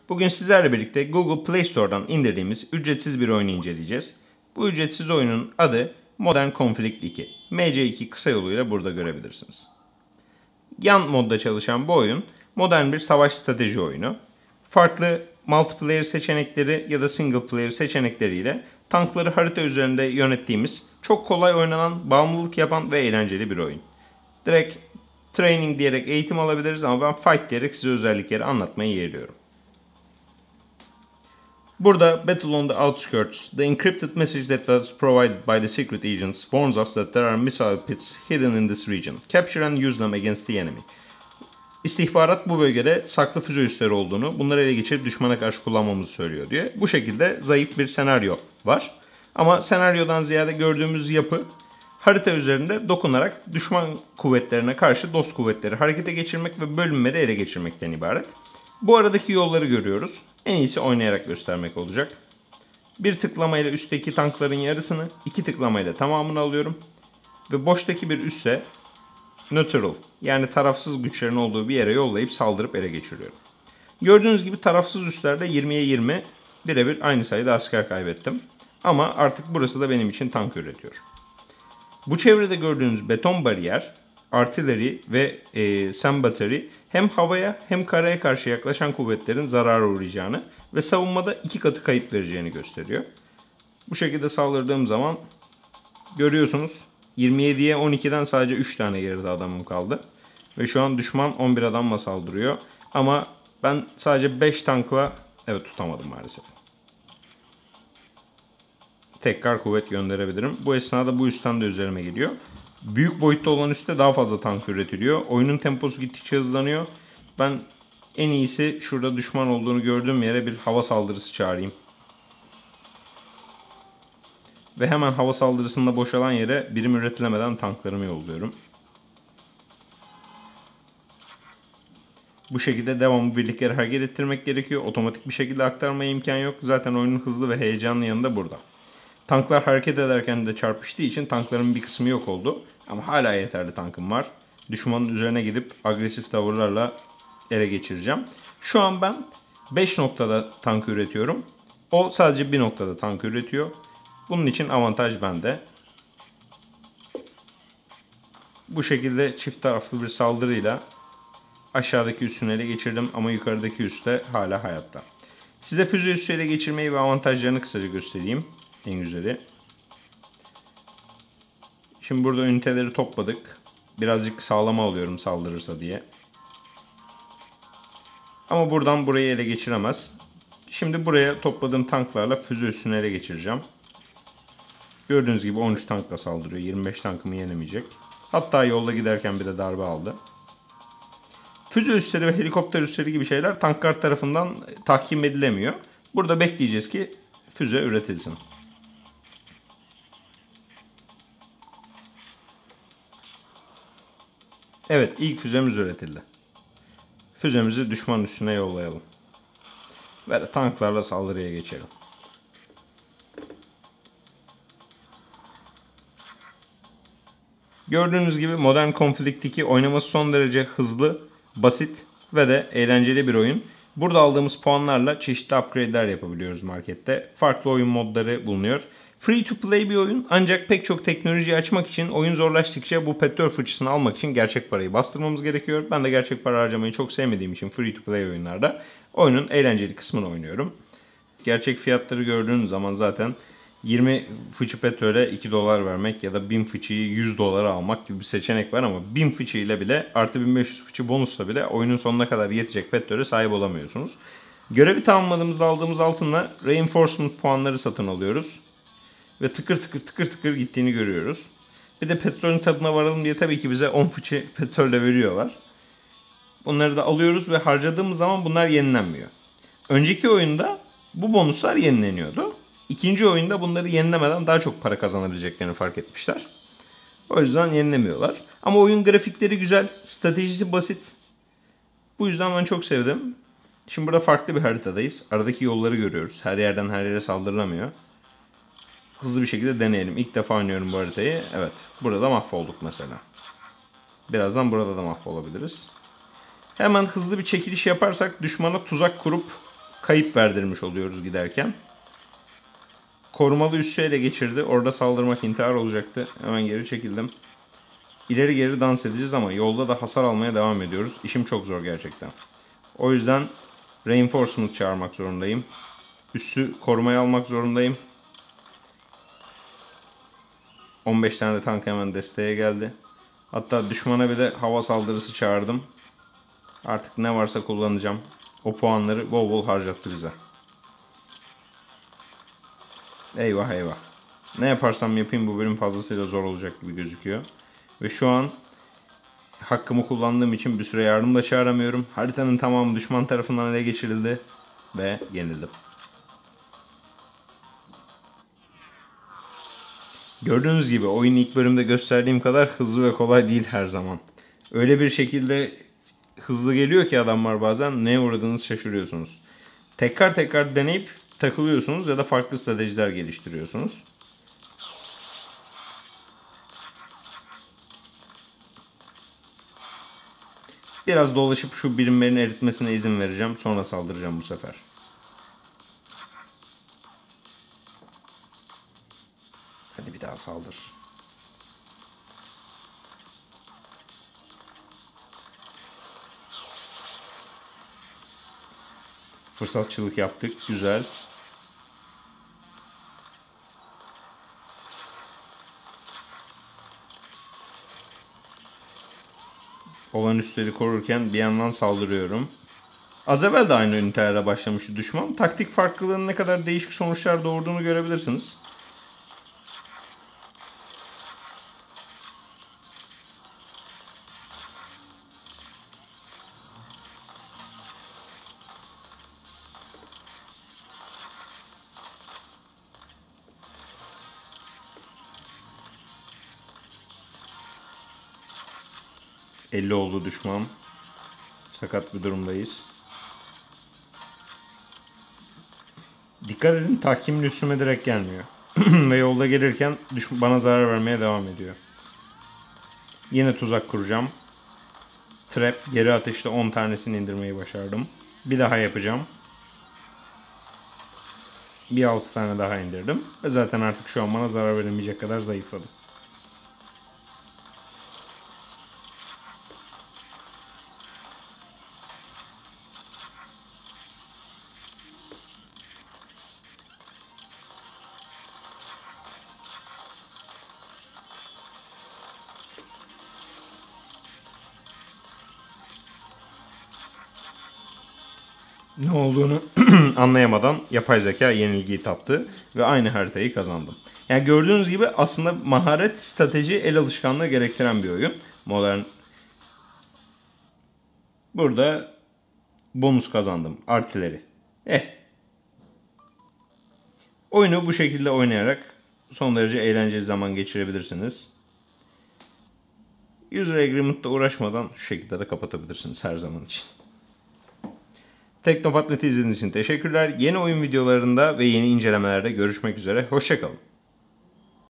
Bugün sizlerle birlikte Google Play Store'dan indirdiğimiz ücretsiz bir oyunu inceleyeceğiz. Bu ücretsiz oyunun adı Modern Conflict 2. MC2 kısa yoluyla burada görebilirsiniz. Yan modda çalışan bu oyun modern bir savaş strateji oyunu. Farklı multiplayer seçenekleri ya da single player seçenekleriyle tankları harita üzerinde yönettiğimiz, çok kolay oynanan, bağımlılık yapan ve eğlenceli bir oyun. Direkt training diyerek eğitim alabiliriz ama ben fight diyerek size özellikleri anlatmayı yeğliyorum. Burada Battle on the Outskirts, the encrypted message that was provided by the secret agents warns us that there are missile pits hidden in this region. Capture and use them against the enemy. İstihbarat bu bölgede saklı füze üsleri olduğunu, bunları ele geçirip düşmana karşı kullanmamızı söylüyor diye. Bu şekilde zayıf bir senaryo var. Ama senaryodan ziyade gördüğümüz yapı harita üzerinde dokunarak düşman kuvvetlerine karşı dost kuvvetleri harekete geçirmek ve bölünmeleri ele geçirmekten ibaret. Bu aradaki yolları görüyoruz. En iyisi oynayarak göstermek olacak. Bir tıklamayla üstteki tankların yarısını, iki tıklamayla tamamını alıyorum. Ve boştaki bir üsse neutral, yani tarafsız güçlerin olduğu bir yere yollayıp saldırıp ele geçiriyorum. Gördüğünüz gibi tarafsız üslerde 20'ye 20 birebir aynı sayıda asker kaybettim. Ama artık burası da benim için tank üretiyor. Bu çevrede gördüğünüz beton bariyer, artilleri ve SAM battery hem havaya hem karaya karşı yaklaşan kuvvetlerin zarara uğrayacağını ve savunmada 2 katı kayıp vereceğini gösteriyor. Bu şekilde saldırdığım zaman görüyorsunuz 27'ye 12'den sadece 3 tane geride adamım kaldı. Ve şu an düşman 11 adamla saldırıyor. Ama ben sadece 5 tankla tutamadım maalesef. Tekrar kuvvet gönderebilirim. Bu esnada bu üstten de üzerime geliyor. Büyük boyutta olan üstte daha fazla tank üretiliyor. Oyunun temposu gittikçe hızlanıyor. Ben en iyisi şurada düşman olduğunu gördüğüm yere bir hava saldırısı çağırayım. Ve hemen hava saldırısında boşalan yere birim üretilemeden tanklarımı yolluyorum. Bu şekilde devamlı birlikleri hareket ettirmek gerekiyor. Otomatik bir şekilde aktarmaya imkan yok. Zaten oyunun hızlı ve heyecanlı yanı da burada. Tanklar hareket ederken de çarpıştığı için tankların bir kısmı yok oldu. Ama hala yeterli tankım var. Düşmanın üzerine gidip agresif tavırlarla ele geçireceğim. Şu an ben 5 noktada tank üretiyorum. O sadece bir noktada tank üretiyor. Bunun için avantaj bende. Bu şekilde çift taraflı bir saldırıyla aşağıdaki üssünü ele geçirdim ama yukarıdaki üste hala hayatta. Size füze üssü ele geçirmeyi ve avantajlarını kısaca göstereyim. En güzeli. Şimdi burada üniteleri topladık. Birazcık sağlama alıyorum saldırırsa diye. Ama buradan burayı ele geçiremez. Şimdi buraya topladığım tanklarla füze üssünü ele geçireceğim. Gördüğünüz gibi 13 tankla saldırıyor. 25 tankımı yenemeyecek. Hatta yolda giderken bir de darbe aldı. Füze üsleri ve helikopter üsleri gibi şeyler tanklar tarafından tahkim edilemiyor. Burada bekleyeceğiz ki füze üretilsin. Evet, ilk füzemiz üretildi. Füzemizi düşman üstüne yollayalım. Ve tanklarla saldırıya geçelim. Gördüğünüz gibi Modern Conflict 2 oynaması son derece hızlı, basit ve de eğlenceli bir oyun. Burada aldığımız puanlarla çeşitli upgrade'ler yapabiliyoruz markette. Farklı oyun modları bulunuyor. Free to play bir oyun ancak pek çok teknolojiyi açmak için oyun zorlaştıkça bu petrol fıçısını almak için gerçek parayı bastırmamız gerekiyor. Ben de gerçek para harcamayı çok sevmediğim için free to play oyunlarda oyunun eğlenceli kısmını oynuyorum. Gerçek fiyatları gördüğünüz zaman zaten 20 fıçı petrole 2 dolar vermek ya da 1000 fıçıyı 100 dolara almak gibi bir seçenek var ama 1000 fıçı ile bile artı 1500 fıçı bonusla bile oyunun sonuna kadar yetecek petrole sahip olamıyorsunuz. Görevi tamamladığımızda aldığımız altınla reinforcement puanları satın alıyoruz. Ve tıkır tıkır gittiğini görüyoruz. Bir de petrolün tadına varalım diye tabii ki bize 10 fıçı petrolle veriyorlar. Bunları da alıyoruz ve harcadığımız zaman bunlar yenilenmiyor. Önceki oyunda bu bonuslar yenileniyordu. İkinci oyunda bunları yenilemeden daha çok para kazanabileceklerini fark etmişler. O yüzden yenilemiyorlar. Ama oyun grafikleri güzel, stratejisi basit. Bu yüzden ben çok sevdim. Şimdi burada farklı bir haritadayız. Aradaki yolları görüyoruz. Her yerden her yere saldırılamıyor. Hızlı bir şekilde deneyelim. İlk defa oynuyorum bu haritayı. Evet, burada mahvolduk mesela. Birazdan burada da mahvolabiliriz. Hemen hızlı bir çekiliş yaparsak düşmana tuzak kurup kayıp verdirmiş oluyoruz giderken. Korumalı üssü ele geçirdi. Orada saldırmak intihar olacaktı. Hemen geri çekildim. İleri geri dans edeceğiz ama yolda da hasar almaya devam ediyoruz. İşim çok zor gerçekten. O yüzden reinforcement çağırmak zorundayım. Üssü korumaya almak zorundayım. 15 tane de tank hemen desteğe geldi. Hatta düşmana bir de hava saldırısı çağırdım. Artık ne varsa kullanacağım. O puanları bol bol harcattı bize. Eyvah eyvah. Ne yaparsam yapayım bu bölüm fazlasıyla zor olacak gibi gözüküyor. Ve şu an hakkımı kullandığım için bir süre yardım da çağıramıyorum. Haritanın tamamı düşman tarafından ele geçirildi. Ve yenildim. Gördüğünüz gibi oyun ilk bölümde gösterdiğim kadar hızlı ve kolay değil her zaman. Öyle bir şekilde hızlı geliyor ki adamlar bazen neye uğradığınızı şaşırıyorsunuz. Tekrar tekrar deneyip takılıyorsunuz ya da farklı stratejiler geliştiriyorsunuz. Biraz dolaşıp şu birimlerin eritmesine izin vereceğim. Sonra saldıracağım bu sefer. Hadi bir daha saldır. Fırsatçılık yaptık. Güzel. Olan üstleri korurken bir yandan saldırıyorum. Az evvel de aynı ünitelerle başlamıştı düşman. Taktik farklılığının ne kadar değişik sonuçlar doğurduğunu görebilirsiniz. ...50 oldu düşman. Sakat bir durumdayız. Dikkat edin, tahkimin üstüme direkt gelmiyor. Ve yolda gelirken bana zarar vermeye devam ediyor. Yine tuzak kuracağım. Trap, geri atışta 10 tanesini indirmeyi başardım. Bir daha yapacağım. Bir 6 tane daha indirdim. Ve zaten artık şu an bana zarar veremeyecek kadar zayıfladım. Ne olduğunu anlayamadan yapay zeka yenilgiyi tattı ve aynı haritayı kazandım. Yani gördüğünüz gibi aslında maharet, strateji, el alışkanlığı gerektiren bir oyun. Modern. Burada bonus kazandım. Artileri. Oyunu bu şekilde oynayarak son derece eğlenceli zaman geçirebilirsiniz. User Agreement'la uğraşmadan şu şekilde de kapatabilirsiniz her zaman için. Teknopat.net'i izlediğiniz için teşekkürler. Yeni oyun videolarında ve yeni incelemelerde görüşmek üzere. Hoşça kalın.